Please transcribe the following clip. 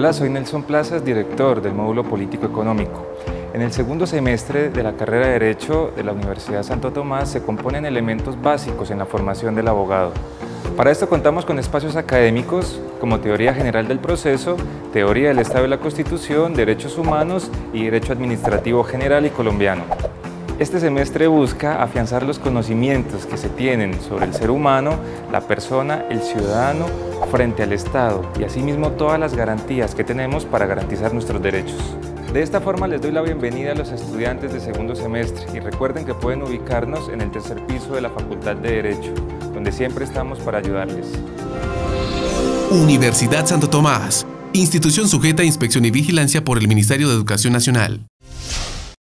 Hola, soy Nelson Plazas, director del módulo Político Económico. En el segundo semestre de la carrera de Derecho de la Universidad Santo Tomás se componen elementos básicos en la formación del abogado. Para esto contamos con espacios académicos como Teoría General del Proceso, Teoría del Estado de la Constitución, Derechos Humanos y Derecho Administrativo General y Colombiano. Este semestre busca afianzar los conocimientos que se tienen sobre el ser humano, la persona, el ciudadano, frente al Estado y asimismo todas las garantías que tenemos para garantizar nuestros derechos. De esta forma les doy la bienvenida a los estudiantes de segundo semestre y recuerden que pueden ubicarnos en el tercer piso de la Facultad de Derecho, donde siempre estamos para ayudarles. Universidad Santo Tomás, institución sujeta a inspección y vigilancia por el Ministerio de Educación Nacional.